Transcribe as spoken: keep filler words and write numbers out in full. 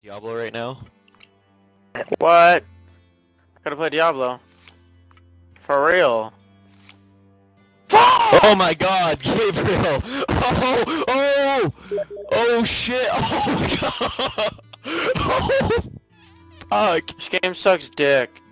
Diablo right now? What? Gotta play Diablo. For real. Oh my god, Gabriel! Oh! Oh! Oh shit! Oh my god! Oh! Fuck! This game sucks dick.